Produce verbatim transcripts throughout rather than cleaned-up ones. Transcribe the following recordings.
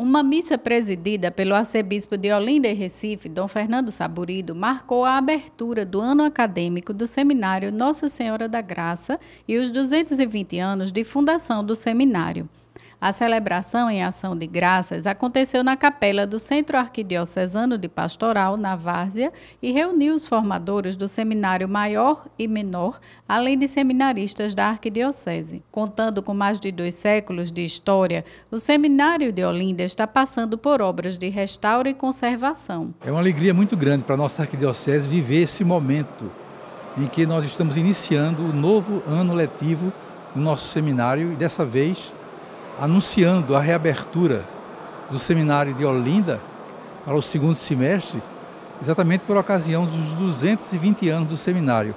Uma missa presidida pelo arcebispo de Olinda e Recife, Dom Fernando Saburido, marcou a abertura do ano acadêmico do Seminário Nossa Senhora da Graça e os duzentos e vinte anos de fundação do seminário. A celebração em ação de graças aconteceu na capela do Centro Arquidiocesano de Pastoral, na Várzea, e reuniu os formadores do Seminário Maior e Menor, além de seminaristas da Arquidiocese. Contando com mais de dois séculos de história, o Seminário de Olinda está passando por obras de restauro e conservação. É uma alegria muito grande para a nossa Arquidiocese viver esse momento em que nós estamos iniciando o novo ano letivo no nosso seminário e, dessa vez, anunciando a reabertura do Seminário de Olinda para o segundo semestre, exatamente por ocasião dos duzentos e vinte anos do seminário.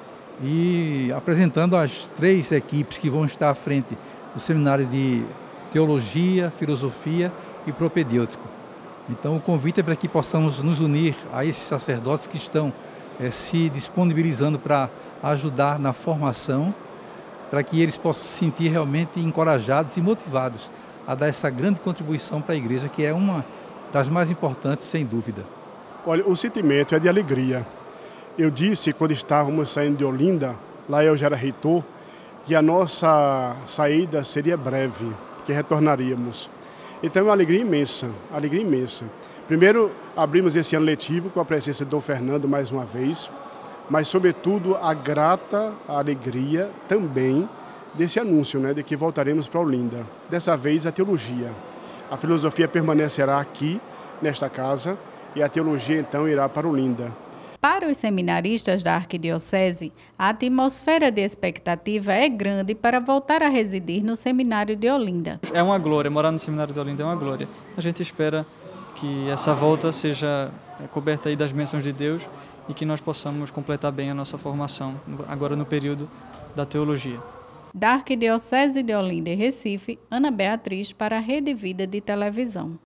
E apresentando as três equipes que vão estar à frente do Seminário de Teologia, Filosofia e Propedêutico. Então o convite é para que possamos nos unir a esses sacerdotes que estão é, se disponibilizando para ajudar na formação, para que eles possam se sentir realmente encorajados e motivados a dar essa grande contribuição para a igreja, que é uma das mais importantes, sem dúvida. Olha, o sentimento é de alegria. Eu disse, quando estávamos saindo de Olinda, lá eu já era reitor, que a nossa saída seria breve, que retornaríamos. Então é uma alegria imensa, alegria imensa. Primeiro, abrimos esse ano letivo com a presença de Dom Fernando mais uma vez, mas, sobretudo, a grata alegria também desse anúncio, né, de que voltaremos para Olinda. Dessa vez, a teologia. A filosofia permanecerá aqui, nesta casa, e a teologia, então, irá para Olinda. Para os seminaristas da Arquidiocese, a atmosfera de expectativa é grande para voltar a residir no Seminário de Olinda. É uma glória, morar no Seminário de Olinda é uma glória. A gente espera que essa volta seja coberta aí das bênçãos de Deus e que nós possamos completar bem a nossa formação, agora no período da teologia. Da Arquidiocese de Olinda e Recife, Ana Beatriz para a Rede Vida de Televisão.